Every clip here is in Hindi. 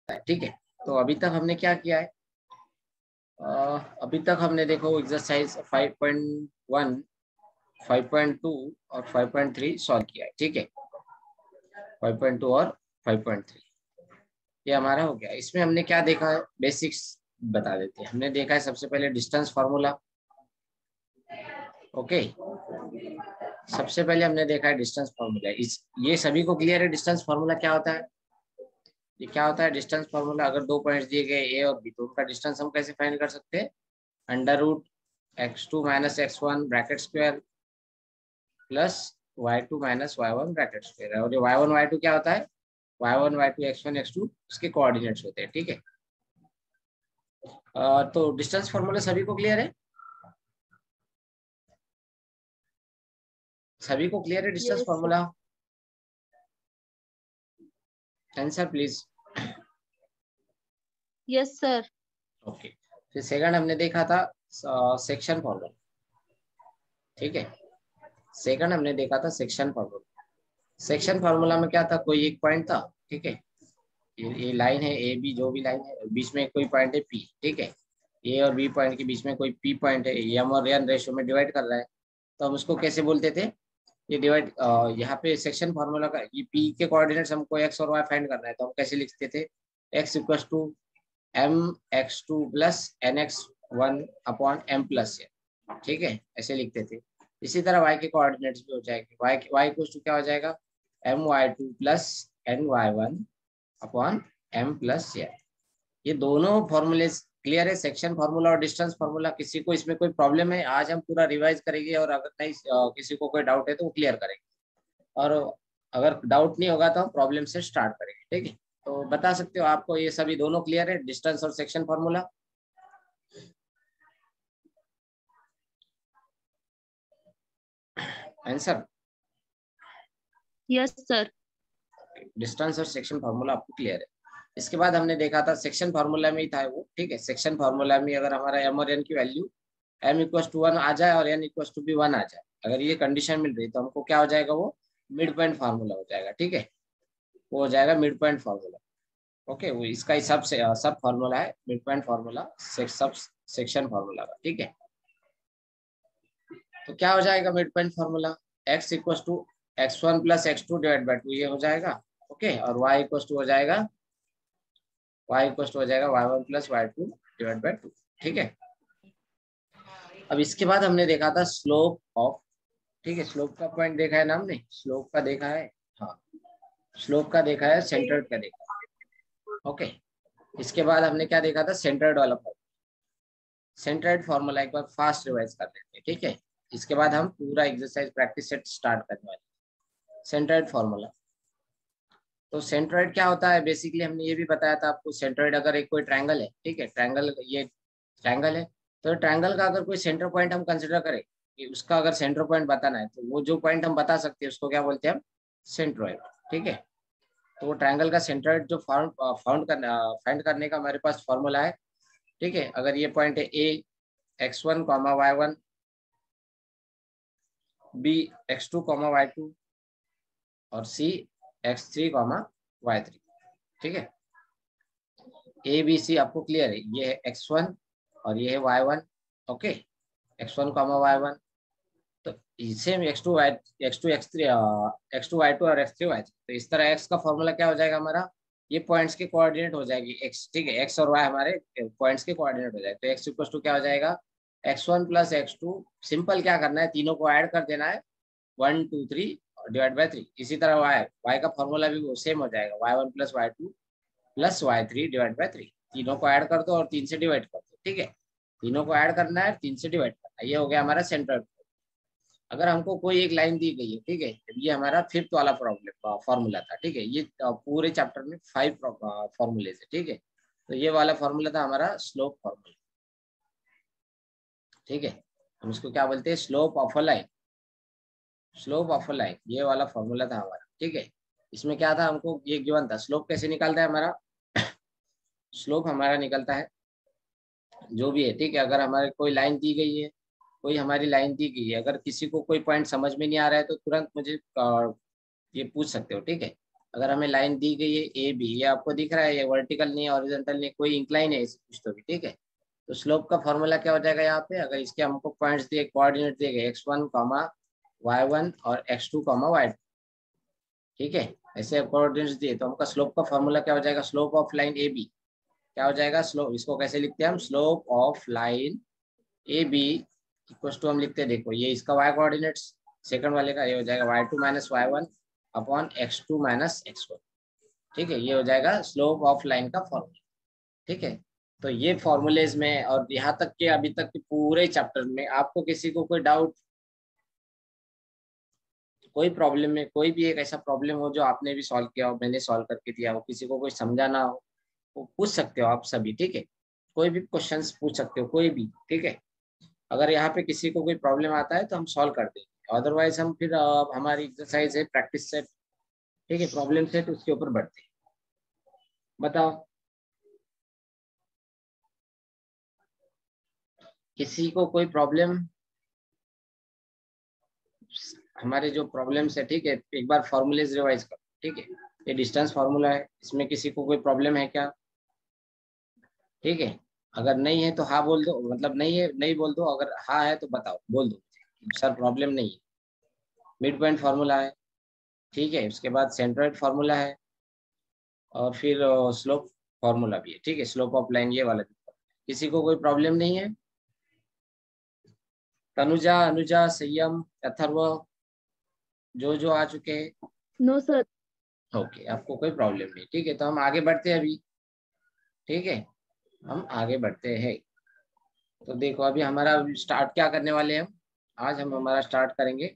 है, ठीक है। तो अभी तक हमने क्या किया है, अभी तक हमने देखो एक्सरसाइज 5.1, 5.2 और 5.3 सॉल्व किया है, ठीक है। 5.2 और 5.3 ये हमारा हो गया। इसमें हमने क्या देखा है, बेसिक्स बता देते हैं। हमने देखा है सबसे पहले डिस्टेंस फार्मूला, ओके। सबसे पहले हमने देखा है डिस्टेंस फार्मूला। ये सभी को क्लियर है डिस्टेंस फार्मूला क्या होता है? ये क्या होता है डिस्टेंस फार्मूला? अगर दो पॉइंट्स दिए गए ए और बी, तो उनका डिस्टेंस हम कैसे फाइंड कर सकते हैं? √x2 - x1 bracket square plus y2 - y1 bracket square. और ये y1 y2 क्या होता है? y1 y2 x1 x2 इसके कोऑर्डिनेट्स होते हैं, ठीक है। तो डिस्टेंस फार्मूला सभी को क्लियर है? सभी को क्लियर है distance Yes, sir. Formula? Answer please. Yes, sir. Okay. फिर सेकंड हमने देखा था सेक्शन फार्मूला, ठीक है। सेकंड हमने देखा था सेक्शन फार्मूला। सेक्शन फार्मूला में क्या था, कोई एक पॉइंट था, ठीक है। ये लाइन है ए बी, जो भी लाइन है, बीच में कोई पॉइंट है पी, ठीक है। ए और बी पॉइंट के बीच में कोई पी पॉइंट है, एम और एन रेशियो में डिवाइड कर रहा है, तो हम उसको कैसे बोलते थे? ये डिवाइड, यहाँ पे सेक्शन फार्मूला का ये पी के कोऑर्डिनेट्स हमको एक्स और वाई फाइंड करना है, तो हम कैसे लिखते थे? X equal to mx2 plus nx1 upon m plus n, ठीक है, ऐसे लिखते थे। इसी तरह y के कोऑर्डिनेट्स भी हो जाएंगे, y इक्वल टू क्या हो जाएगा? my2 plus ny1 upon m plus n। ये दोनों फॉर्मूले क्लियर है, सेक्शन फार्मूला और डिस्टेंस फार्मूला। किसी को इसमें कोई प्रॉब्लम है? आज हम पूरा रिवाइज करेंगे, और अगर नहीं किसी को कोई डाउट है तो वो क्लियर करेंगे, और अगर डाउट नहीं होगा तो हम प्रॉब्लम से स्टार्ट करेंगे, ठीक है। तो बता सकते हो आपको ये सभी दोनों क्लियर है, डिस्टेंस और section formula? Answer? Yes, sir. Distance और सेक्शन फार्मूला आपको क्लियर है। इसके बाद हमने देखा था सेक्शन फार्मूला में ही था वो, ठीक है। सेक्शन फार्मूला में अगर हमारा एम और एन की वैल्यू m इक्वल टू 1 आ जाए और n इक्वल टू भी 1 आ जाए, अगर ये कंडीशन मिल रही तो हमको क्या हो जाएगा? वो मिड पॉइंट फार्मूला हो जाएगा, ठीक है। वो हो जाएगा मिड पॉइंट फार्मूला, ओके। वो इसका ही सब फार्मूला है, मिड पॉइंट फार्मूला सब सेक्शन फार्मूला का, ठीक है। तो क्या हो जाएगा mid point formula? x equal to x1 plus x2 divide by 2 ये हो जाएगा, ओके। और y इक्वल टू हो जाएगा y1 plus y2 divide by 2, ठीक है। अब इसके बाद हमने देखा था स्लोप ऑफ, ठीक है। स्लोप का पॉइंट देखा है ना हमने? स्लोप का देखा है, हाँ। स्लोप का देखा है, सेंटर्ड का देखा है, ओके। इसके बाद हमने क्या देखा था? सेंटर्ड वाला फॉर्मूला। सेंटर्ड फॉर्मूला एक बार फास्ट रिवाइज कर लेते हैं, ठीक है। इसके बाद हम पूरा एक्सरसाइज प्रैक्टिस सेट स्टार्ट करने वाले। सेंटर्ड फॉर्मूला, तो सेंट्रोइड क्या होता है? बेसिकली हमने ये भी बताया था आपको, सेंट्रोइड अगर एक कोई ट्रायंगल है, ठीक है, ट्रायंगल, ये ट्रायंगल है, तो ट्रायंगल का अगर कोई सेंटर पॉइंट हम कंसिडर करें कि उसका अगर सेंटर पॉइंट बताना है, तो वो जो पॉइंट हम बता सकते हैं उसको क्या बोलते हैं? हम सेंट्रोइड, ठीक है। तो वो ट्रायंगल का सेंट्रोइड जो फाइंड करने का हमारे पास फॉर्मूला है, ठीक है। अगर ये पॉइंट है ए x1 y1, B x2 y2 और सी x3 y3, ठीक है। ए बी सी आपको क्लियर है? ये है x1 और ये है y1, ओके। x1 y1, तो same x2 x3 x2 y2 और x3 y3। तो इस तरह x का फॉर्मूला क्या हो जाएगा हमारा? ये पॉइंट्स के कोऑर्डिनेट हो जाएगी x, ठीक है। x और y हमारे पॉइंट्स के कोऑर्डिनेट हो जाएगा, तो x इक्वल टू क्या हो जाएगा? x1 प्लस x2, सिंपल क्या करना है, तीनों को ऐड कर देना है, 1 2 3 डिवाइड बाई 3। इसी तरह y का फॉर्मूला भी वो सेम हो जाएगा, y1 plus y2 plus y3 divide by 3। तीनों को ऐड कर दो और 3 से डिवाइड कर दो, ठीक है। तीनों को ऐड करना है, 3 से डिवाइड करना है, ये हो गया हमारा सेंटर। अगर हमको कोई एक लाइन दी गई है, ठीक है, ये हमारा फिफ्थ वाला प्रॉब्लम फॉर्मूला था, ठीक है। ये पूरे चैप्टर में 5 फॉर्मूले थे, ठीक है। तो ये वाला फॉर्मूला था हमारा स्लोप फॉर्मूला, ठीक है। हम इसको क्या बोलते हैं? Slope of a line. Slope of a line, ये वाला फॉर्मूला था हमारा, ठीक है। इसमें क्या था, हमको ये गिवन था स्लोप कैसे निकालता है हमारा। स्लोप हमारा निकलता है जो भी है, ठीक है। अगर हमारे कोई लाइन दी गई है, कोई हमारी लाइन दी गई है, अगर किसी को कोई पॉइंट समझ में नहीं आ रहा है तो तुरंत मुझे ये पूछ सकते हो, ठीक है। अगर हमें लाइन दी गई है ए बी, ये आपको दिख रहा है, ये वर्टिकल नहीं है, हॉरिजॉन्टल नहीं, कोई इंक्लाइन है कुछ तो भी, ठीक है। तो स्लोप का फॉर्मूला क्या हो जाएगा यहाँ पे, अगर इसके हमको पॉइंट्स दिए, कोऑर्डिनेट दिए गए x1 कॉमा y1 और x2 कॉमा y2, ठीक है, ऐसे कोऑर्डिनेट्स दिए, तो हमका स्लोप का फॉर्मूला क्या हो जाएगा, slope of line A B क्या हो जाएगा, स्लोप, इसको कैसे लिखते हैं हम, slope of line A B equal to, हम लिखते हैं, देखो ये इसका y कोऑर्डिनेट्स, सेकंड वाले का ये हो जाएगा y2 minus y1 upon x2 minus x1, ठीक है, ये हो जाएगा स्लोप ऑफ लाइन का फॉर्मूला, ठीक है। तो ये फॉर्मूलेज में, और यहाँ तक के अभी तक के पूरे चैप्टर में आपको किसी को कोई डाउट, कोई प्रॉब्लम में, कोई भी एक ऐसा प्रॉब्लम हो जो आपने भी सॉल्व किया हो, मैंने सॉल्व करके दिया हो, किसी को कोई समझाना हो, वो पूछ सकते हो आप सभी, ठीक है, कोई भी क्वेश्चंस पूछ सकते हो, कोई भी, ठीक है। अगर यहाँ पे किसी को कोई प्रॉब्लम आता है तो हम सॉल्व कर देंगे, अदरवाइज हम फिर हमारी एक्सरसाइज है प्रैक्टिस सेट, ठीक है, प्रॉब्लम सेट, उसके ऊपर बढ़ते हैं। बताओ किसी को कोई प्रॉब्लम, हमारे जो प्रॉब्लम्स है, ठीक है, एक बार फॉर्मूलेज रिवाइज करो, ठीक है। ये डिस्टेंस फार्मूला है, इसमें किसी को कोई प्रॉब्लम है क्या, ठीक है, अगर नहीं है तो हाँ बोल दो, मतलब नहीं है नहीं बोल दो, अगर हाँ है तो बताओ, बोल दो सर प्रॉब्लम नहीं है। मिड पॉइंट फार्मूला है, ठीक है, उसके बाद सेंट्रोइड फार्मूला है, और फिर स्लोप फार्मूला भी है, ठीक है, स्लोप ऑफ लाइन ये वाला भी। किसी को कोई प्रॉब्लम नहीं है, तनुजा, अनुजा, संयम, अथर्व, जो आ चुके हैं, नो सर। ओके, आपको कोई प्रॉब्लम नहीं, ठीक है, तो हम आगे बढ़ते हैं अभी, ठीक है, हम आगे बढ़ते हैं। तो देखो अभी हमारा स्टार्ट क्या करने वाले हैं हम, आज हम हमारा स्टार्ट करेंगे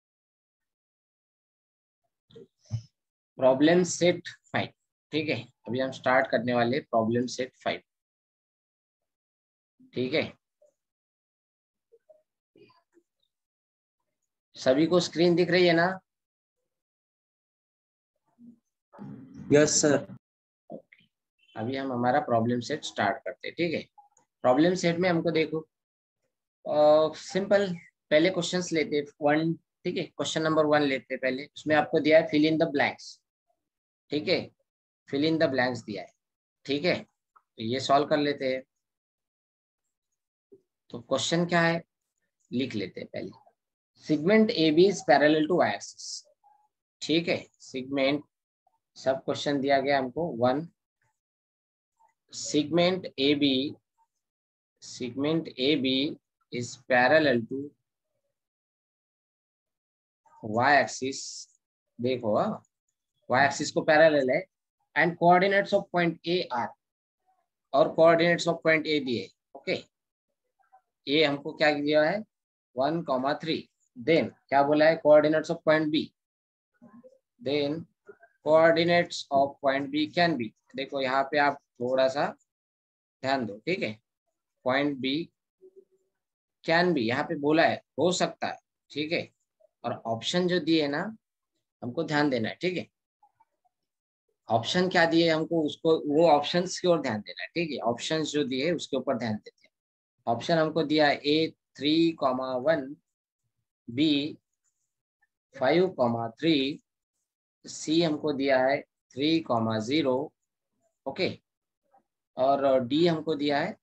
प्रॉब्लम सेट 5, ठीक है, अभी हम स्टार्ट करने वाले प्रॉब्लम सेट 5, ठीक है। सभी को स्क्रीन दिख रही है ना, यस सर। अभी हम हमारा प्रॉब्लम सेट स्टार्ट करते हैं, ठीक है। प्रॉब्लम सेट में हमको देखो सिंपल, पहले क्वेश्चंस लेते हैं वन, ठीक है, क्वेश्चन नंबर 1 लेते हैं पहले, उसमें आपको दिया है फिल इन द ब्लैंक्स, ठीक है, फिल इन द ब्लैंक्स दिया है, ठीक है, तो ये सॉल्व कर लेते हैं। तो क्वेश्चन क्या है लिख लेते हैं पहले, segment A B is parallel to Y axis, ठीक है, सेगमेंट, सब क्वेश्चन दिया गया हमको, 1 segment A B is parallel to Y axis, देखो वाई एक्सिस को पैरेलल है, and coordinates of point A are, और कोऑर्डिनेट्स ऑफ पॉइंट ए दिए, ओके, ये हमको क्या दिया है 1,3, देन क्या बोला है coordinates of point B, then coordinates of point B can be, देखो यहाँ पे आप थोड़ा सा ध्यान दो, ठीक है, पॉइंट बी कैन बी यहाँ पे बोला है, हो सकता है, ठीक है, और ऑप्शन जो दिए ना हमको ध्यान देना है, ठीक है, ऑप्शन क्या दिए हमको, उसको वो ऑप्शंस की ओर ध्यान देना है, ठीक है, ऑप्शंस जो दिए उसके ऊपर ध्यान देते हैं। ऑप्शन हमको दिया है A3,1, B5,3, सी हमको दिया है 3,0, ओके, और डी हमको दिया है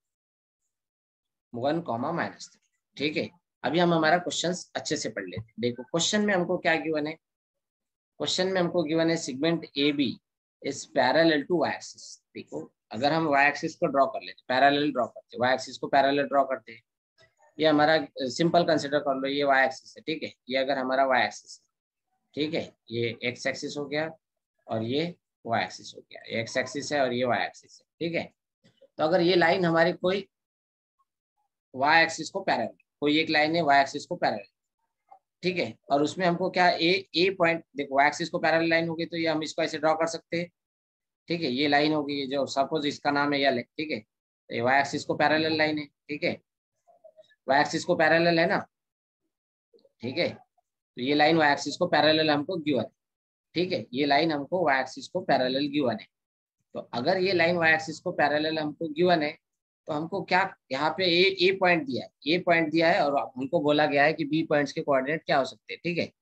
1,-3, ठीक है। अभी हम हमारा क्वेश्चन अच्छे से पढ़ लेते हैं, देखो क्वेश्चन में हमको क्या गिवन है, क्वेश्चन में हमको गिवन है segment A B is parallel to Y axis, देखो अगर हम वाई एक्सिस को ड्रॉ कर लेते, पैरेलल ड्रॉ करते, वाई एक्सिस को पैरेलल ड्रॉ करते हैं, ये हमारा सिंपल कंसिडर कर लो, ये वाई एक्सिस है, ठीक है, ये अगर हमारा वाई एक्सिस है, ठीक है, ये एक्स एक्सिस हो गया और ये वाई एक्सिस हो गया, ये एक्स एक्सिस है और ये वाई एक्सिस है, ठीक है। तो अगर ये लाइन हमारी कोई वाई एक्सिस को पैरेलल, कोई एक लाइन है वाई एक्सिस को पैरेलल, ठीक है, और उसमें हमको क्या ए पॉइंट, देखो वाई एक्सिस को पैरेलल लाइन होगी तो ये हम इसको ऐसे ड्रॉ कर सकते हैं, ठीक है, ये लाइन होगी, ये जो सपोज इसका नाम है यल है, ठीक है, तो ये वाई एक्सिस को पैरेलल लाइन है, ठीक है, वाई एक्सिस को पैरेलल है ना, ठीक है, तो ये लाइन वाई एक्सिस को पैरेलल हमको गिवन है, ठीक है, ये लाइन हमको वाई एक्सिस को पैरेलल गिवन है। तो अगर ये लाइन वाई एक्सिस को पैरेलल हमको गिवन है, तो हमको क्या यहाँ पे ए पॉइंट दिया है, ए पॉइंट दिया है, और हमको बोला गया है कि बी पॉइंट्स के कोऑर्डिनेट क्या हो सकते हैं, ठीक है,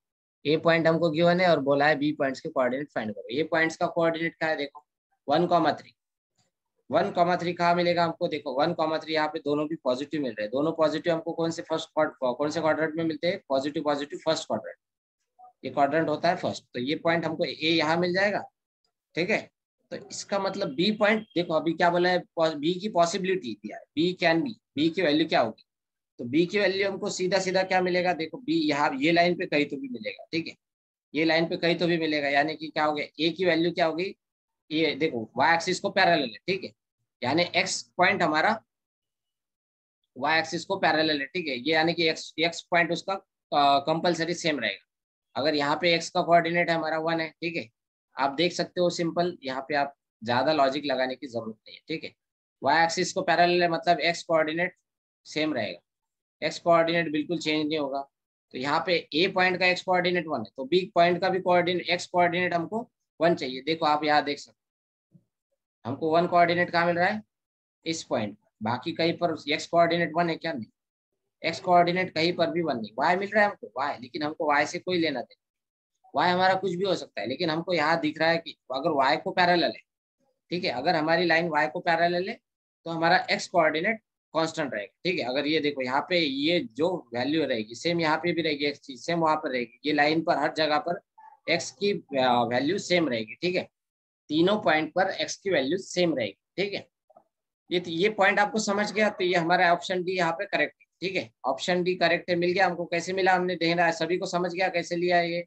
ए पॉइंट हमको गिवन है और बोला है बी पॉइंट्स के कोऑर्डिनेट फाइंड करो। ए पॉइंट्स का कोऑर्डिनेट क्या है देखो 1,3। 1,3 कहाँ मिलेगा हमको, देखो 1,3 यहाँ पे दोनों भी पॉजिटिव मिल रहे हैं। दोनों पॉजिटिव हमको कौन से क्वाड्रेंट में मिलते हैं, पॉजिटिव पॉजिटिव फर्स्ट क्वाड्रेंट। ये क्वाड्रेंट होता है फर्स्ट, तो ये पॉइंट हमको ए यहाँ मिल जाएगा। ठीक है, तो इसका मतलब बी पॉइंट देखो अभी क्या बोला है, बी की पॉसिबिलिटी दिया है, बी कैन बी, बी की वैल्यू क्या होगी, तो बी की वैल्यू हमको सीधा सीधा क्या मिलेगा, देखो बी यहाँ ये लाइन पे कहीं तो भी मिलेगा। ठीक है, ये लाइन पे कहीं तो भी मिलेगा, यानी कि क्या हो गया, ए की वैल्यू क्या होगी, ये देखो वाई एक्सिस को पैरेलल है। ठीक है, यानी एक्स पॉइंट हमारा वाई एक्सिस को पैरेलल है। ठीक है, ये यानी कि एक्स पॉइंट उसका कंपलसरी सेम रहेगा। अगर यहाँ पे एक्स का कोऑर्डिनेट है हमारा 1 है। ठीक है, आप देख सकते हो सिंपल, यहाँ पे आप ज्यादा लॉजिक लगाने की जरूरत नहीं है। ठीक है, वाई एक्सिस को पैरेलल है मतलब एक्स कोऑर्डिनेट सेम रहेगा, एक्स कोऑर्डिनेट बिल्कुल चेंज नहीं होगा। तो यहाँ पे ए पॉइंट का एक्स कोऑर्डिनेट 1 है, तो बी पॉइंट का भी कोऑर्डिनेट एक्स कोऑर्डिनेट हमको 1 चाहिए। देखो आप यहाँ देख सकते हो हमको 1 कोऑर्डिनेट कहाँ मिल रहा है, इस पॉइंट। बाकी कहीं पर एक्स कोऑर्डिनेट 1 है क्या, नहीं, एक्स कोऑर्डिनेट कहीं पर भी 1 नहीं। वाई मिल रहा है हमको वाई, लेकिन हमको वाई से कोई लेना देना, वाई हमारा कुछ भी हो सकता है, लेकिन हमको यहाँ दिख रहा है कि अगर वाई को पैरेलल है। ठीक है, अगर हमारी लाइन वाई को पैरेलल है तो हमारा एक्स कोऑर्डिनेट कांस्टेंट रहेगा। ठीक है, अगर ये देखो यहाँ पे ये जो वैल्यू रहेगी सेम यहाँ पे भी रहेगी, एक्स चीज सेम वहां पर रहेगी, ये लाइन पर हर जगह पर एक्स की वैल्यू सेम रहेगी। ठीक है, तीनों पॉइंट पर एक्स की वैल्यू सेम रहेगी। ठीक है, ये पॉइंट आपको समझ गया, तो ये हमारा ऑप्शन डी यहाँ पे करेक्ट है। ठीक है, ऑप्शन डी करेक्ट है, मिल गया हमको। कैसे मिला हमने देखना है, सभी को समझ गया कैसे लिया है ये,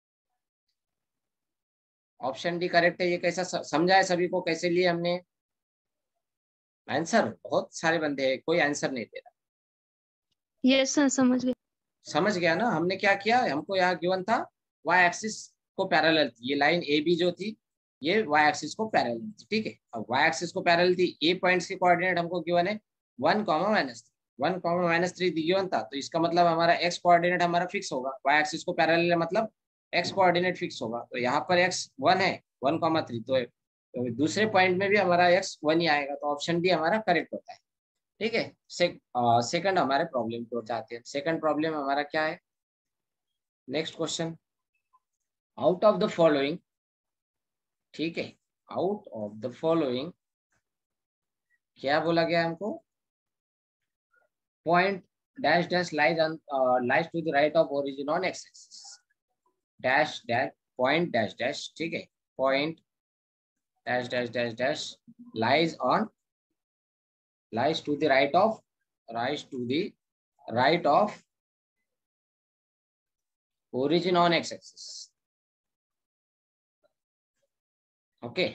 ऑप्शन डी करेक्ट है। ये कैसा समझा है सभी को, कैसे लिए हमने आंसर, बहुत सारे बंदे हैं कोई आंसर नहीं दे रहा। यस सर समझ गए। समझ गया ना, हमने क्या किया, हमको यहाँ गिवन था वाई एक्सिस को पैरेलल थी, ये लाइन ए बी जो थी ये वाई एक्सिस को पैरेलल थी। ठीक है, अब वाई एक्सिस को पैरेलल थी, ए पॉइंट्स के कोऑर्डिनेट हमको गिवन है 1,-3 गिवन था, तो इसका मतलब हमारा एक्स कोऑर्डिनेट हमारा फिक्स होगा, वाई एक्सिस को पैरेलल है मतलब एक्स कोऑर्डिनेट फिक्स होगा। तो यहाँ पर एक्स 1 है 1,3, तो दूसरे पॉइंट में भी हमारा एक्स 1 ही आएगा, तो ऑप्शन डी हमारा करेक्ट होता है। ठीक है, सेकंड हमारे प्रॉब्लम को जाते हैं। सेकंड प्रॉब्लम हमारा क्या है, next question, out of the following. ठीक है, आउट ऑफ द फॉलोइंग क्या बोला गया हमको, point dash dash lies to the right of origin on x axis, dash dash point dash dash. ठीक है, point dash dash dash dash lies to the right of origin on x axis। Okay,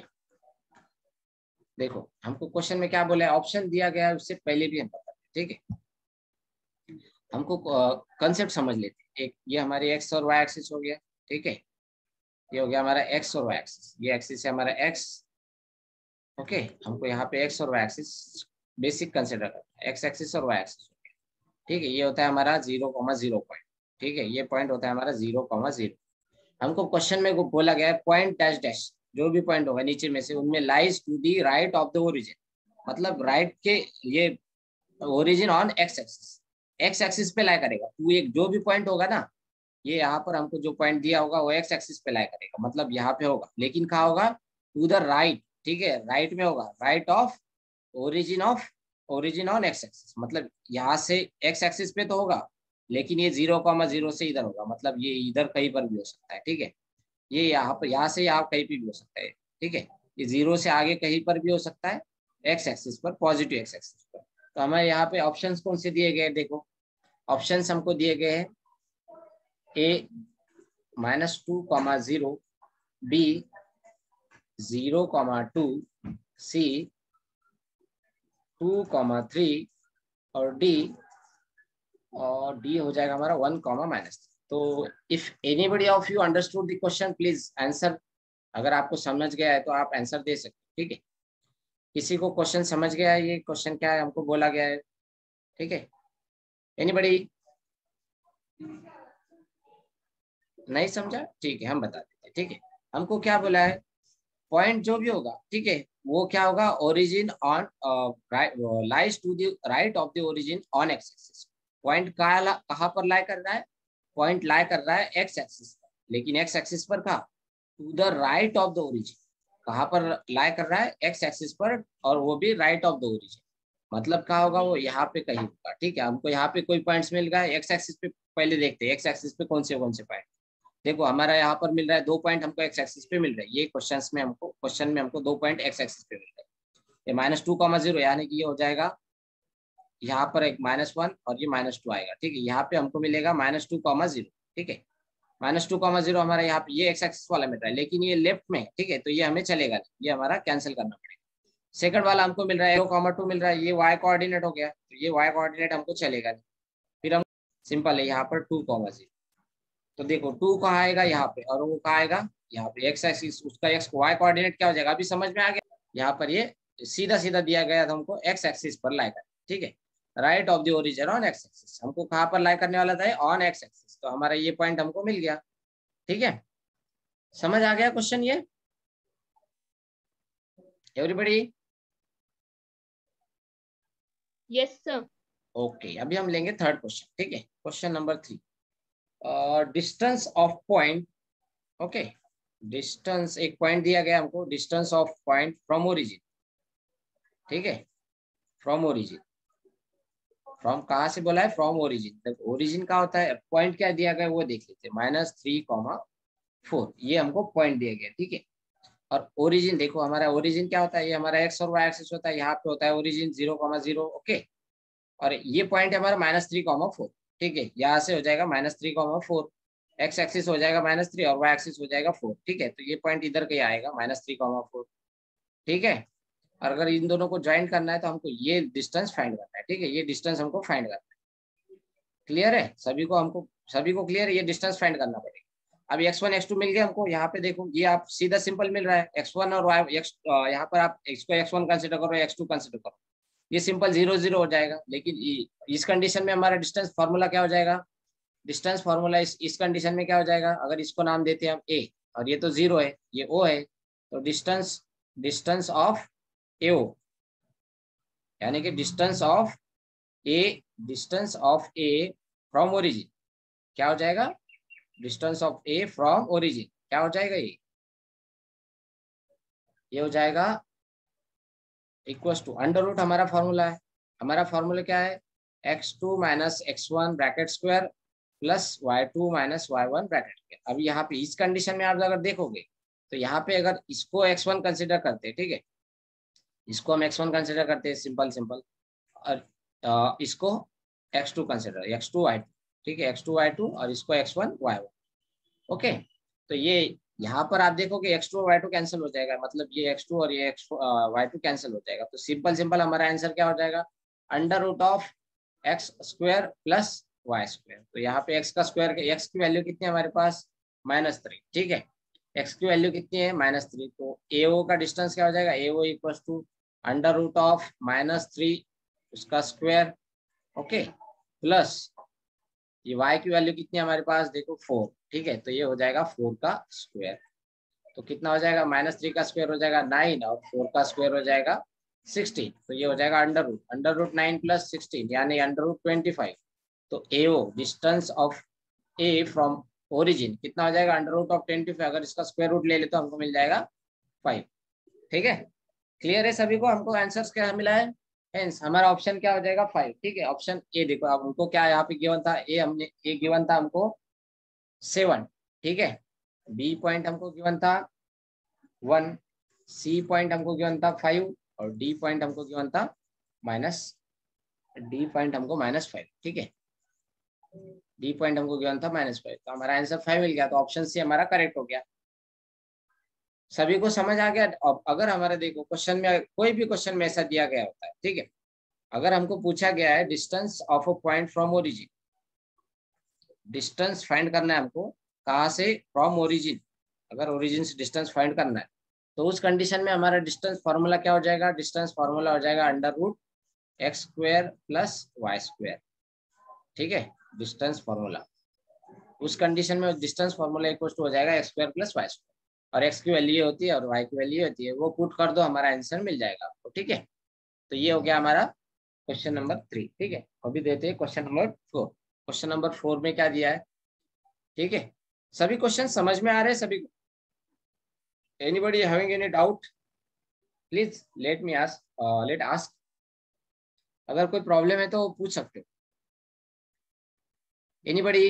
देखो हमको क्वेश्चन में क्या बोला है, ऑप्शन दिया गया है उससे पहले भी हम बता दें। ठीक है, हमको कंसेप्ट समझ लेते हैं। एक ये हमारी एक्स और वाई एक्सिस हो गया। ठीक है, ये हो गया हमारा एक्स और वाई एक्सिस, ये एक्सिस है हमारा एक्स। ओके, हमको यहाँ पे एक्स और वाई एक्सिस बेसिक कंसिडर करना है, एक्स एक्सिस और वाई एक्सिस। ठीक है, ये होता है हमारा 0,0 पॉइंट। ठीक है, ये पॉइंट होता है हमारा 0,0। हमको क्वेश्चन में बोला गया है पॉइंट डैश डैश, जो भी पॉइंट होगा नीचे में से उनमें lies to the right of the origin, मतलब राइट के ये origin on x axis, X axis पे लाई करेगा। तो एक जो भी पॉइंट होगा ना, ये यहाँ पर हमको जो पॉइंट दिया होगा वो एक्स एक्सिस पे लाई करेगा, मतलब यहाँ पे होगा, लेकिन कहाँ होगा, टू द राइट। ठीक है, राइट में होगा, right of origin on x axis, मतलब यहाँ से एक्स एक्सिस पे तो होगा, लेकिन ये 0,0 से इधर होगा, मतलब ये इधर कहीं पर भी हो सकता है। ठीक है, ये यहाँ पर, यहाँ से यहाँ कहीं पर भी हो सकता है। ठीक है, ये 0 से आगे कहीं पर भी हो सकता है, एक्स एक्सिस पर, पॉजिटिव एक्स एक्सिस पर। तो हमारे यहाँ पे ऑप्शंस कौन से दिए गए, देखो ऑप्शंस हमको दिए गए हैं a -2,0, b 0,2, c 2,3 और d हो जाएगा हमारा 1,-3। तो if anybody of you understood the question please answer, अगर आपको समझ गया है तो आप आंसर दे सकते हैं। ठीक है, किसी को क्वेश्चन समझ गया है, ये क्वेश्चन क्या है हमको बोला गया है। ठीक है, एनीबडी नहीं समझा, ठीक है हम बता देते हैं। ठीक है, हमको क्या बोला है, पॉइंट जो भी होगा, ठीक है, वो क्या होगा, origin on lies to the right of the origin on x axis. Point कहाँ पर लाई कर रहा है, पॉइंट लाई कर रहा है एक्स एक्सिस पर, लेकिन एक्स एक्सिस पर कहा, to the right of the origin. कहाँ पर लाई कर रहा है, एक्स एक्सिस पर, और वो भी राइट ऑफ द ओरिजिन। मतलब क्या होगा, वो यहाँ पे कहीं होगा। ठीक है, हमको यहाँ पे कोई पॉइंट्स मिल गया एक्स एक्सिस पे। पहले देखते हैं एक्स एक्सिस पे कौन से पॉइंट। देखो हमारा यहाँ पर मिल रहा है 2 पॉइंट हमको एक्स एक्सिस पे मिल रहा है। ये क्वेश्चन में हमको 2 पॉइंट एक्स एक्सिस पे मिल रहा है। ये -2,0 यानी कि ये हो जाएगा यहाँ पर एक -1 और ये -2 आएगा। ठीक है, यहाँ पे हमको मिलेगा -2,0। ठीक है, -2,0 हमारा यहाँ पे ये एक्स एक्सिस वाला मिल रहा है, लेकिन ये लेफ्ट में। ठीक है, तो ये हमें चलेगा नहीं, ये हमारा कैंसिल करना पड़ेगा। सेकंड वाला हमको मिल रहा है 0,2 मिल रहा है, ये वाई कोऑर्डिनेट हो गया, तो ये वाई कोऑर्डिनेट हमको चलेगा नहीं। फिर हम सिंपल है यहाँ पर 2,0। तो देखो 2 कहाँ आएगा यहाँ पे, और वो कहाँ आएगा यहाँ पे, एक्स एक्सिस, उसका एक्स वाई कोऑर्डिनेट क्या हो जाएगा, अभी समझ में आ गया। यहाँ पर ये सीधा सीधा दिया गया था हमको एक्स एक्सिस पर लाई करना। ठीक है, right of the origin on x axis, हमको कहाँ पर लाई करने वाला था, ऑन एक्स एक्सिस। तो हमारा ये पॉइंट हमको मिल गया। ठीक है, समझ आ गया क्वेश्चन ये एवरीबॉडी? Yes sir. ओके, अभी हम लेंगे थर्ड क्वेश्चन। ठीक है, question number 3, distance of point. Okay, distance, एक पॉइंट दिया गया हमको, distance of point from origin. ठीक है, फ्रॉम ओरिजिन, फ्रॉम कहाँ से बोला है, फ्रॉम ओरिजिन। देखो ओरिजिन का होता है, पॉइंट क्या दिया गया वो देख लेते हैं, -3,4, ये हमको पॉइंट दिया गया। ठीक है, और ओरिजिन देखो, हमारा ओरिजिन क्या होता है, ये हमारा एक्स और वाई एक्सिस होता है, यहाँ पे होता है ओरिजिन 0,0। ओके, और ये पॉइंट है हमारा -3,4। ठीक है, यहाँ से हो जाएगा -3,4, एक्स एक्सिस हो जाएगा -3 और वाई एक्सिस हो जाएगा 4। ठीक है, तो ये पॉइंट इधर कहीं आएगा -3,4। ठीक है, और अगर इन दोनों को ज्वाइन करना है तो हमको ये डिस्टेंस फाइंड करना है। ठीक है, ये डिस्टेंस हमको फाइंड करना है। क्लियर है सभी को? सभी को क्लियर है, ये डिस्टेंस फाइंड करना पड़ेगा। अब x1 x2 मिल गया हमको। यहाँ पे देखो ये आप सीधा सिंपल मिल रहा है, x1 और y यहाँ पर आप x को x1 कंसिडर करो, x2 कंसिडर करो, ये सिंपल 0,0 हो जाएगा। लेकिन इस कंडीशन में हमारा डिस्टेंस फार्मूला क्या हो जाएगा, डिस्टेंस फार्मूला इस कंडीशन में क्या हो जाएगा, अगर इसको नाम देते हैं हम a, और ये तो 0 है, ये o है, तो डिस्टेंस ऑफ AO, यानी कि distance of A from origin क्या हो जाएगा, distance of A from origin क्या हो जाएगा, ये हो जाएगा इक्वल्स टू √, हमारा फॉर्मूला है। हमारा फॉर्मूला क्या है, x2 - x1 bracket square plus y2 - y1 bracket square. अब यहाँ पे इस कंडीशन में आप अगर देखोगे तो यहाँ पे अगर इसको x1 कंसिडर करते हैं, ठीक है, इसको हम x1 कंसिडर करते हैं सिंपल, और इसको x2 कंसिडर, x2 y2। ठीक है, x2 y2 और इसको x1 y1। ओके, तो ये यहाँ पर आप देखोगे x2 और y2 कैंसिल हो जाएगा, मतलब ये x2 और ये y2 कैंसिल हो जाएगा। तो सिंपल हमारा आंसर क्या हो जाएगा, √of x² प्लस y²। तो यहाँ पे x का स्क्वायर, x की वैल्यू कितनी है हमारे पास, -3। ठीक है, x की वैल्यू कितनी है, -3। तो AO का डिस्टेंस क्या हो जाएगा, AO इक्वल्स टू √of -3 उसका स्क्वायर। ओके, प्लस ये y की वैल्यू कितनी है हमारे पास, देखो 4। ठीक है, तो ये हो जाएगा 4 का स्क्वायर। तो कितना हो जाएगा, -3 का स्क्वायर हो जाएगा 9 और 4 का स्क्वायर हो जाएगा 16। तो ये हो जाएगा √9 + 16 यानी √25। तो AO distance of A from origin कितना हो जाएगा, √25। अगर इसका स्क्वायर रूट ले ले तो हमको मिल जाएगा 5। ठीक है, क्लियर है सभी को? हमको आंसर्स क्या मिला है, हेंस हमारा ऑप्शन क्या हो जाएगा 5। ठीक है, ऑप्शन ए देखो, अब हमको क्या यहाँ पे गिवन था, ए गिवन था हमको 7। ठीक है, बी पॉइंट हमको गिवन था 1, सी पॉइंट हमको गिवन था 5 और डी पॉइंट हमको गिवन था -5। ठीक है, डी पॉइंट हमको गिवन था -5, तो हमारा आंसर 5 मिल गया। तो ऑप्शन सी हमारा करेक्ट हो गया। सभी को समझ आ गया? अब अगर हमारे देखो क्वेश्चन में, कोई भी क्वेश्चन में ऐसा दिया गया होता है, ठीक है, अगर हमको पूछा गया है distance of a point from origin, distance find करना है हमको, कहाँ से, फ्रॉम ओरिजिन। अगर ओरिजिन से डिस्टेंस फाइंड करना है तो उस कंडीशन में हमारा डिस्टेंस फार्मूला क्या हो जाएगा, डिस्टेंस फार्मूला हो जाएगा √x² + y²। ठीक है, डिस्टेंस फार्मूला, उस कंडीशन में डिस्टेंस फार्मूला इक्वल टू हो जाएगा x² + y²। और x की वैल्यू होती है और y की वैल्यू होती है, वो पुट कर दो, हमारा आंसर मिल जाएगा आपको। ठीक है, तो ये हो गया हमारा क्वेश्चन नंबर 3। ठीक है, अभी देते हैं क्वेश्चन नंबर 4। क्वेश्चन नंबर 4 में क्या दिया है, ठीक है, सभी क्वेश्चन समझ में आ रहे हैं सभी को? Anybody having any doubt? Please let ask. अगर कोई प्रॉब्लम है तो पूछ सकते हो। एनीबॉडी?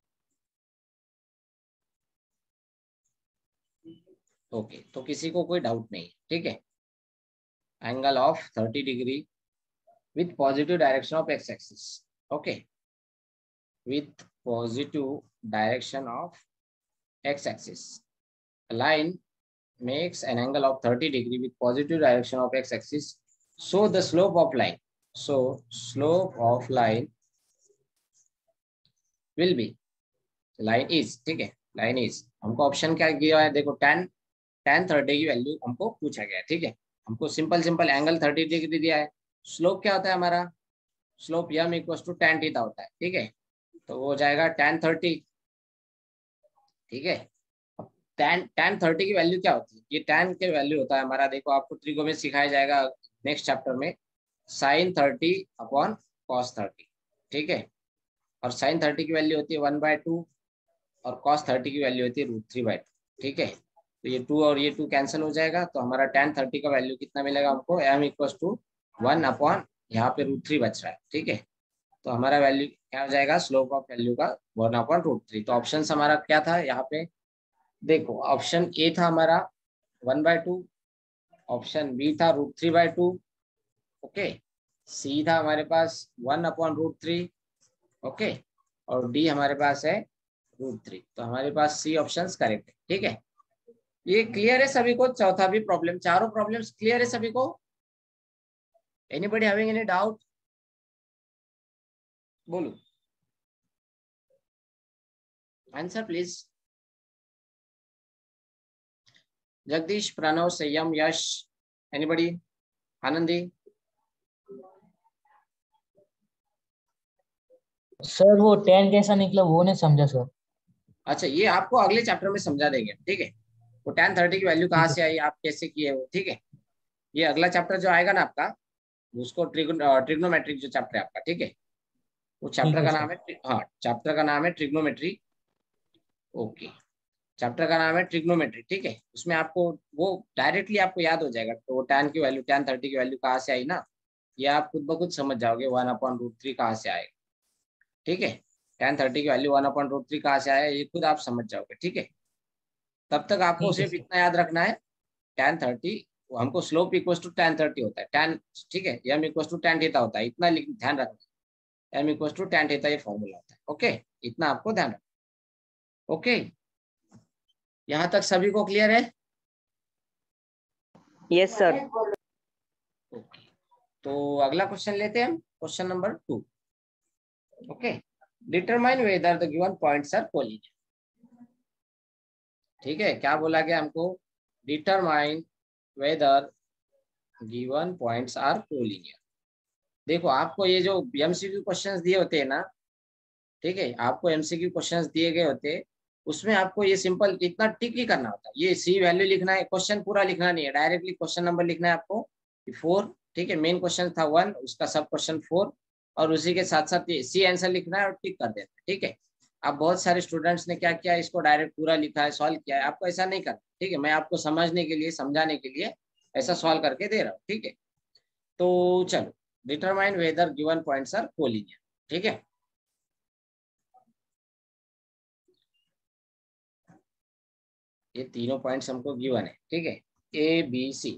ओके, तो किसी को कोई डाउट नहीं है, ठीक है। Angle of 30 degree with positive direction of x-axis. Okay, with positive direction of x-axis, a line makes an angle of 30 degree with positive direction of x-axis. So the slope of line. So slope of line will be, line is, ठीक है, line is, हमको ऑप्शन क्या दिया है देखो, tan 30 की वैल्यू हमको पूछा गया है, ठीक है। हमको सिंपल एंगल 30 डिग्री दिया है। स्लोप क्या होता है हमारा? Slope m equal to tan theta होता है, ठीक है। तो वो हो जाएगा tan 30, ठीक है। अब tan 30 की वैल्यू क्या होती है? ये tan के वैल्यू होता है हमारा, देखो आपको त्रिकोण में सिखाया जाएगा नेक्स्ट चैप्टर में, sin 30 अपॉन cos 30, ठीक है। और sin 30 की वैल्यू होती है 1/2 और cos 30 की वैल्यू होती है √3/2, ठीक है। तो ये 2 और ये 2 कैंसिल हो जाएगा, तो हमारा tan 30 का वैल्यू कितना मिलेगा हमको? m इक्वल टू 1 अपॉन यहाँ पे √3 बच रहा है, ठीक है। तो हमारा वैल्यू क्या हो जाएगा? स्लोप ऑफ वैल्यू का 1/√3। तो ऑप्शन हमारा क्या था यहाँ पे? देखो ऑप्शन ए था हमारा 1/2, ऑप्शन बी था √3/2, ओके। सी था हमारे पास 1/√3, ओके। और डी हमारे पास है √3। तो हमारे पास सी ऑप्शन करेक्ट है, ठीक है। ये क्लियर है सभी को? चौथा भी प्रॉब्लम, चारों प्रॉब्लम्स क्लियर है सभी को? Anybody having any doubt? बोलो, answer please. Jagdish, Pranav, Sanyam, Yash, anybody? Anandi? Sir वो 10 कैसा निकला वो नहीं समझा सर। अच्छा, ये आपको अगले चैप्टर में समझा देंगे, ठीक है। वो tan 30 की वैल्यू कहाँ ठीक है से आई, आप कैसे किए हो, ठीक है। ये अगला चैप्टर जो आएगा ना आपका, उसको ट्रिग्नोमेट्रिक जो चैप्टर है आपका, ठीक है। वो ठीक चैप्टर है का सर। नाम है, हाँ, चैप्टर का नाम है ट्रिग्नोमेट्री, ओके। चैप्टर का नाम है ट्रिग्नोमेट्री, ठीक है। उसमें आपको वो डायरेक्टली आपको याद हो जाएगा, तो वो tan 30 की वैल्यू कहाँ से आई ना, ये आप खुद ब खुद समझ जाओगे 1/√3 कहाँ से आएगा, ठीक है। tan 30 की वैल्यू 1/√3 कहाँ से आया, ये खुद आप समझ जाओगे, ठीक है। तब तक आपको ठीक है सिर्फ सर। इतना याद रखना है, tan 30, हमको स्लोप इक्वल टू tan 30 होता है, tan, ठीक है। m equal to tan theta होता है, इतना ध्यान रखना है। m equal to tan theta ये फॉर्मूला होता है, ओके। इतना आपको ध्यान रखना, ओके। यहाँ तक सभी को क्लियर है? Yes sir. ओके, तो अगला क्वेश्चन लेते हैं हम, question number 2, okay. Determine whether the given points are collinear, ठीक है। क्या बोला गया हमको? Determine whether given points are collinear. देखो आपको ये जो एमसीक्यू क्वेश्चंस दिए होते हैं ना, ठीक है, आपको एमसीक्यू क्वेश्चंस दिए गए होते हैं, उसमें आपको ये सिंपल इतना टिक ही करना होता है, ये सी वैल्यू लिखना है, क्वेश्चन पूरा लिखना नहीं है, डायरेक्टली क्वेश्चन नंबर लिखना है आपको 4, ठीक है। मेन क्वेश्चन था 1, उसका सब क्वेश्चन 4, और उसी के साथ साथ सी आंसर लिखना है और टिक कर देना है, ठीक है। अब बहुत सारे स्टूडेंट्स ने क्या किया, इसको डायरेक्ट पूरा लिखा है, सॉल्व किया है। आपको ऐसा नहीं करना, ठीक है। मैं आपको समझने के लिए, समझाने के लिए ऐसा सॉल्व करके दे रहा हूँ, ठीक है। तो चलो, determine whether given points are collinear, ठीक है। ये तीनों पॉइंट्स हमको गिवन है, ठीक है, ए बी सी।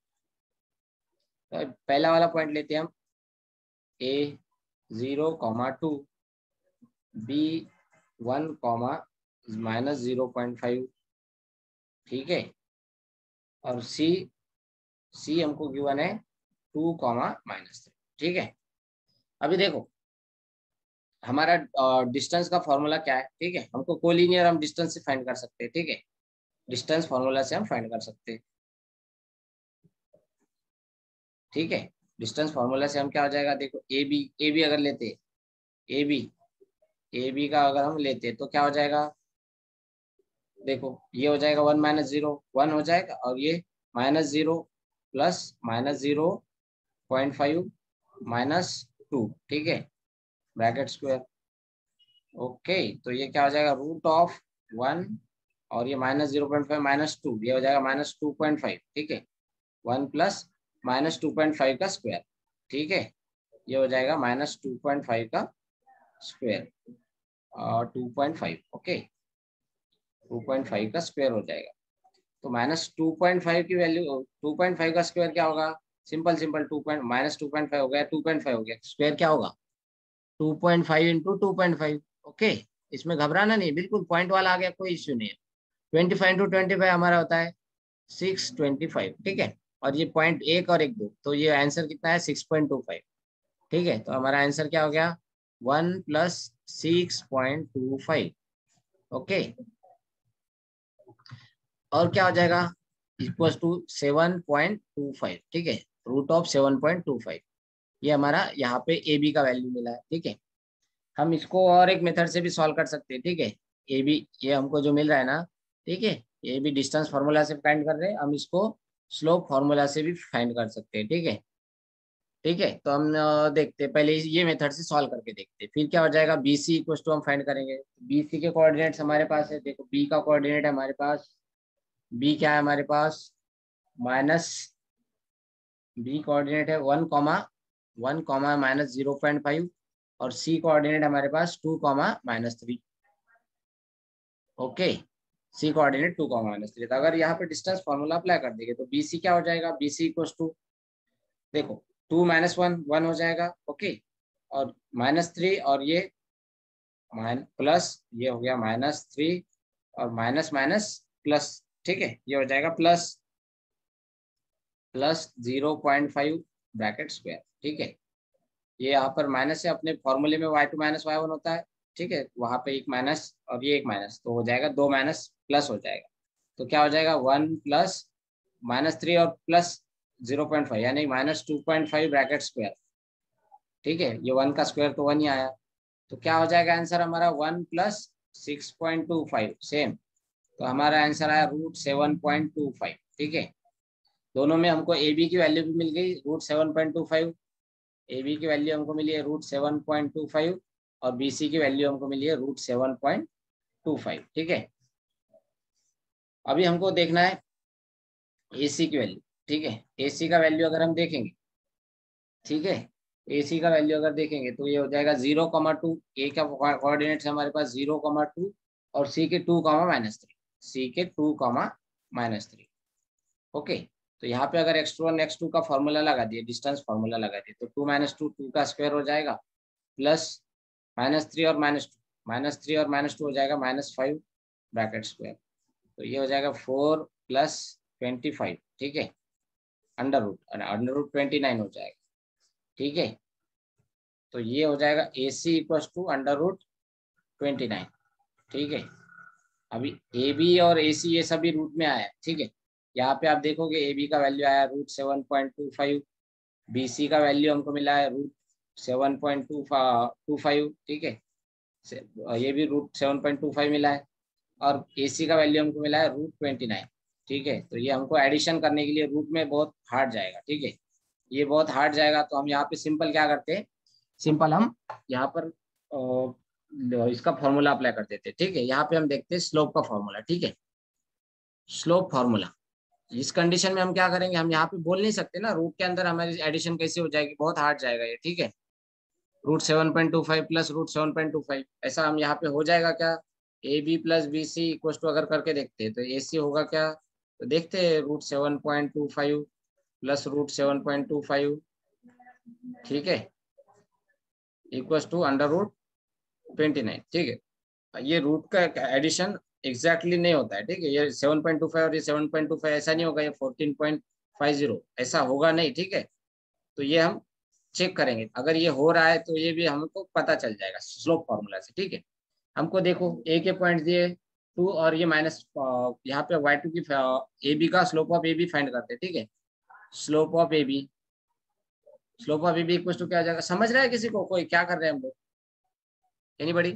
तो पहला वाला पॉइंट लेते हैं हम, ए 0,2, बी 1, -0.5, ठीक है। और सी हमको गिवन है 2, -3, ठीक है। अभी देखो हमारा डिस्टेंस का फॉर्मूला क्या है, ठीक है। हमको कोलिनियर हम डिस्टेंस से फाइंड कर सकते हैं, ठीक है। डिस्टेंस फॉर्मूला से हम फाइंड कर सकते हैं, ठीक है। डिस्टेंस फॉर्मूला से हम क्या हो जाएगा, देखो ए बी अगर लेते, ए बी का अगर हम लेते तो क्या हो जाएगा, देखो ये हो जाएगा 1 - 0, 1 हो जाएगा, और ये -0 प्लस -0.5 -2, ठीक है, ब्रैकेट स्क्वायर, ओके। तो ये क्या हो जाएगा, √2 1 और ये माइनस 0.5 -2, ये हो जाएगा -2.5, ठीक है। 1 प्लस -2.5 का स्क्वायर, ठीक है। ये हो जाएगा -2.5 का स्क्वायर, 2.5, ओके, 2.5 का स्क्वायर हो जाएगा। तो -2.5 की वैल्यू, 2.5 का स्क्वायर क्या होगा? सिंपल सिंपल, -2.5 हो गया, 2.5 हो गया, स्क्वायर क्या होगा? 2.5 इंटू 2.5, ओके। इसमें घबराना नहीं, बिल्कुल पॉइंट वाला आ गया, कोई इश्यू नहीं है। 25 इंटू 25 हमारा होता है 625, ठीक है। और ये पॉइंट 1 और 1 2, तो ये आंसर कितना है? 6.25, ठीक है। तो हमारा आंसर क्या हो गया? 1 प्लस 6.25, ओके। और क्या हो जाएगा? इक्वल टू 7.25, ठीक है, रूट ऑफ 7.25। ये हमारा यहाँ पे ए बी का वैल्यू मिला है, ठीक है। हम इसको और एक मेथड से भी सॉल्व कर सकते हैं, ठीक है। ए बी ये हमको जो मिल रहा है ना, ठीक है, ये भी डिस्टेंस फार्मूला से फाइंड कर रहे हैं, हम इसको स्लोप फार्मूला से भी फाइंड कर सकते हैं, ठीक है। ठीक है, तो हम देखते हैं, पहले ये मेथड से सॉल्व करके देखते हैं, फिर क्या हो जाएगा? बी सी इक्वल टू हम फाइंड करेंगे। बी सी के कोऑर्डिनेट्स हमारे पास है, देखो बी का कोऑर्डिनेट है हमारे पास, बी क्या है हमारे पास? माइनस, बी कोऑर्डिनेट है 1, -0.5, और सी कोऑर्डिनेट हमारे पास 2, -3, ओके। सी कोऑर्डिनेट 2, -3। तो अगर यहाँ पे डिस्टेंस फॉर्मूला अप्लाई कर देंगे तो बी सी क्या हो जाएगा? बी सी इक्वल टू, देखो 2 - 1 1 हो जाएगा, ओके, और -3 और ये प्लस, ये हो गया -3 और माइनस माइनस प्लस, ठीक है, ये हो जाएगा प्लस 0.5 ब्रैकेट स्क्वायर, ठीक है। ये यहाँ पर माइनस है, अपने फॉर्मूले में y2 - y1 होता है, ठीक है। वहां पे एक माइनस और ये एक माइनस, तो हो जाएगा 2 माइनस प्लस हो जाएगा। तो क्या हो जाएगा? 1 प्लस -3 और प्लस 0.5, यानी -2.5 ब्रैकेट स्क्वायर, ठीक है। ये 1 का स्क्वायर तो 1 ही आया, तो क्या हो जाएगा आंसर हमारा? 1 प्लस 6.25, सेम। तो हमारा आंसर आया √7.25, ठीक है। दोनों में हमको ए बी की वैल्यू भी मिल गई √7.25, ए बी की वैल्यू हमको मिली है √7.25, और बी सी की वैल्यू हमको मिली है √7.25, ठीक है। अभी हमको देखना है ए सी की वैल्यू, ठीक है। ए सी का वैल्यू अगर हम देखेंगे, ठीक है, ए सी का वैल्यू अगर देखेंगे तो ये हो जाएगा 0,2, ए का कोऑर्डिनेट है हमारे पास 0,2, और सी के 2, -3, सी के 2, -3, ओके। तो यहाँ पे अगर x1 x2 का फॉर्मूला लगा दिए, डिस्टेंस फॉर्मूला लगा दिए, तो 2 - 2 2 का स्क्वायर हो जाएगा, प्लस -3 और -2 और -2 हो जाएगा -5 ब्रैकेट स्क्वायर। तो ये हो जाएगा 4 + 25, ठीक है, √29 हो जाएगा, ठीक है। तो ये हो जाएगा ए सी इक्वल टू √29, ठीक है। अभी ए बी और ए सी ये सभी रूट में आया है, ठीक है। यहाँ पे आप देखोगे ए बी का वैल्यू आया √7.25, बी सी का वैल्यू हमको मिला है √7.25, ठीक है। ये भी √7.25 मिला है, और ए सी का वैल्यू हमको मिला है √29, ठीक है। तो ये हमको एडिशन करने के लिए रूट में बहुत हार्ड जाएगा, ठीक है, ये बहुत हार्ड जाएगा। तो हम यहाँ पे सिंपल क्या करते हैं, सिंपल हम यहाँ पर इसका फॉर्मूला अप्लाई कर देते हैं, ठीक है। यहाँ पे हम देखते हैं स्लोप का फॉर्मूला, ठीक है, स्लोप फॉर्मूला। इस कंडीशन में हम क्या करेंगे, हम यहाँ पे बोल नहीं सकते ना रूट के अंदर हमारी एडिशन कैसे हो जाएगी, बहुत हार्ड जाएगा ये, ठीक है। √7.25 प्लस √7.25, ऐसा हम यहाँ पे हो जाएगा क्या? A B plus B C equal to अगर करके देखते हैं तो ए सी होगा क्या? तो देखते हैं √7.25 प्लस √7.25, ठीक है, इक्वल टू √29, ठीक है। ये रूट का एडिशन एग्जैक्टली नहीं होता है, ठीक है। ये 7.25 और ये 7.25 ऐसा नहीं होगा, ये 14.50 ऐसा होगा नहीं, ठीक है। तो ये हम चेक करेंगे, अगर ये हो रहा है तो ये भी हमको पता चल जाएगा स्लोप फॉर्मूला से, ठीक है। हमको देखो ए के पॉइंट दिए 2 और ये माइनस, यहाँ पे y2 की ए बी का slope of A B find करते हैं, ठीक है। Slope of A B, slope of A B equal to क्या आ जाएगा? समझ रहा है किसी को? कोई क्या कर रहे हैं हम लोग? एनीबॉडी?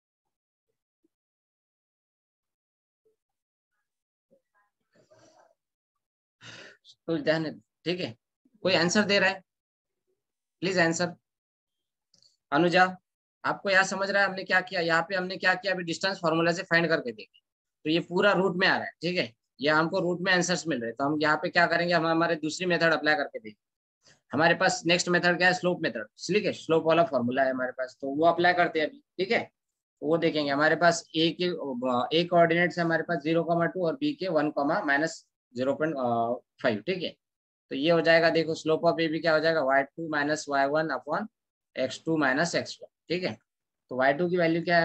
तो ध्यान, ठीक है, कोई आंसर दे रहा है? Please answer. अनुजा, आपको यहाँ समझ रहा है हमने क्या किया? यहाँ पे हमने क्या किया, अभी डिस्टेंस फॉर्मूला से फाइंड करके देखे, तो ये पूरा रूट में आ रहा है, ठीक है, ये हमको रूट में आंसर्स मिल रहे हैं। तो हम यहाँ पे क्या करेंगे, हम हमारे दूसरी मेथड अप्लाई करके देखेंगे। हमारे पास नेक्स्ट मेथड क्या है, स्लोप मेथड, ठीक है, स्लोप वाला फॉर्मूला है हमारे पास, तो वो अप्लाई करते हैं अभी, ठीक है। वो देखेंगे हमारे पास ए कोऑर्डिनेट्स है हमारे पास 0,2 और बी के 1,-0.5, ठीक है। तो ये हो जाएगा, देखो स्लोप ऑफ ए बी क्या हो जाएगा, y2 minus y1 upon x2 minus x1, ठीक है। तो y2 की वैल्यू क्या है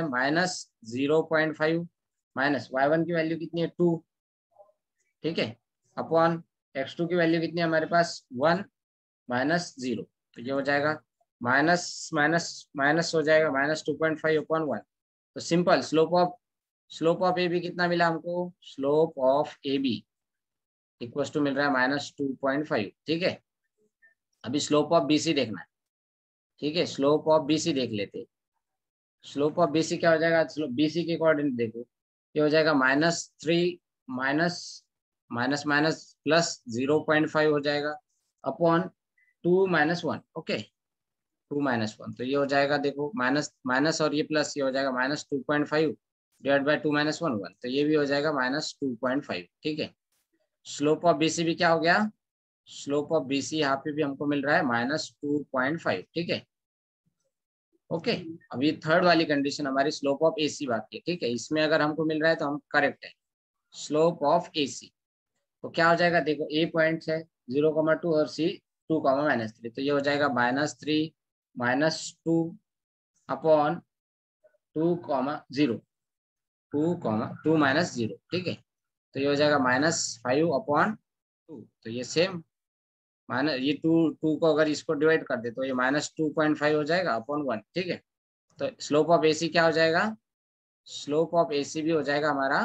-0.5 माइनस y1 की वैल्यू कितनी है 2, ठीक है, अपॉन x2 की वैल्यू कितनी है हमारे पास 1 माइनस 0। तो ये हो जाएगा माइनस माइनस माइनस हो जाएगा -2.5 अपॉन 1। तो simple slope of A B कितना मिला हमको, slope of A B equal to मिल रहा है -2.5, ठीक है। अभी स्लोप ऑफ बी सी देखना है, ठीक है, स्लोप ऑफ बी सी देख लेते। स्लोप ऑफ बी सी क्या हो जाएगा, बी सी के कोऑर्डिनेट देखो, ये हो जाएगा -3 माइनस माइनस माइनस प्लस 0.5 हो जाएगा अपॉन 2 माइनस 1, ओके, 2 माइनस 1। तो ये हो जाएगा, देखो माइनस माइनस और ये प्लस, ये हो जाएगा -2.5 डिवाइड बाय 2 माइनस 1, 1। तो ये भी हो जाएगा -2.5, ठीक है। स्लोप ऑफ बीसी भी क्या हो गया, स्लोप ऑफ बीसी यहाँ पे भी हमको मिल रहा है -2.5, ठीक है, ओके। अभी थर्ड वाली कंडीशन हमारी स्लोप ऑफ एसी बाकी है, ठीक है। इसमें अगर हमको मिल रहा है तो हम करेक्ट है। स्लोप ऑफ एसी तो क्या हो जाएगा, देखो ए पॉइंट है 0,2 और सी 2,-3, तो ये हो जाएगा -3 -2 अपॉन 2,0 2 माइनस 0, ठीक है। तो ये हो जाएगा -5 अपॉन 2। तो ये सेम माइनस ये 2 को अगर इसको डिवाइड कर दे तो ये -2.5 हो जाएगा अपॉन 1, ठीक है। तो स्लोप ऑफ एसी क्या हो जाएगा, स्लोप ऑफ एसी भी हो जाएगा हमारा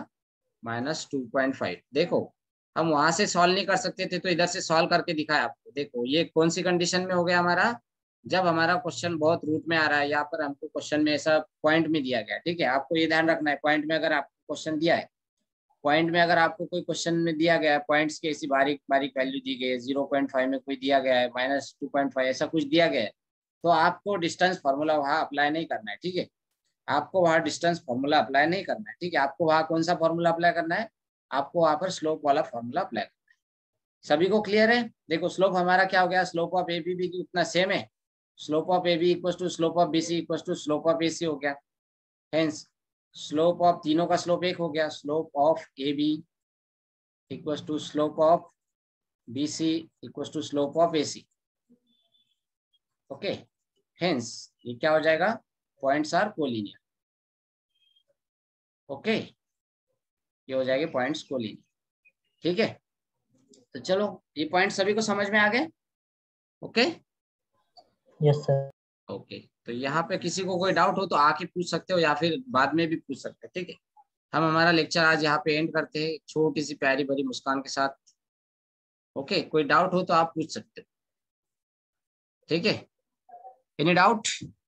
-2.5। देखो हम वहां से सॉल्व नहीं कर सकते थे तो इधर से सॉल्व करके दिखाया आपको। देखो ये कौन सी कंडीशन में हो गया हमारा, जब हमारा क्वेश्चन बहुत रूट में आ रहा है, यहाँ पर हमको क्वेश्चन में ऐसा पॉइंट में दिया गया, ठीक है। आपको ये ध्यान रखना है, पॉइंट में अगर आपको क्वेश्चन दिया है, पॉइंट में अगर आपको कोई क्वेश्चन में दिया गया है, पॉइंट्स की ऐसी बारीक बारीक वैल्यू दी गई है, 0.5 में कोई दिया गया है, -2.5 ऐसा कुछ दिया गया है, तो आपको डिस्टेंस फार्मूला वहाँ अप्लाई नहीं करना है, ठीक है। आपको वहाँ डिस्टेंस फार्मूला अप्लाई नहीं करना है, ठीक है। आपको वहाँ कौन सा फार्मूला अप्लाई करना है, आपको वहाँ पर स्लोप वाला फार्मूला अप्लाई करना है। सभी को क्लियर है। देखो स्लोप हमारा क्या हो गया, स्लोप ऑफ ए बी भी उतना सेम है, slope of A B equal to slope of B C equal to slope of A C हो गया। हेंस स्लोप ऑफ तीनों का स्लोप एक हो गया, slope of A B equal to slope of B C equal to slope of A C, okay. Hence ये क्या हो जाएगा, पॉइंट्स आर कोलिनियर, ओके, ये हो जाएंगे पॉइंट्स कोलिनियर, ठीक है। तो चलो ये पॉइंट सभी को समझ में आ गए, ओके। Yes sir. ओके तो यहाँ पे किसी को कोई डाउट हो तो आके पूछ सकते हो या फिर बाद में भी पूछ सकते हो, ठीक है। हम हमारा लेक्चर आज यहाँ पे एंड करते हैं छोटी सी प्यारी भरी मुस्कान के साथ, ओके। कोई डाउट हो तो आप पूछ सकते हो, ठीक है। Any doubt?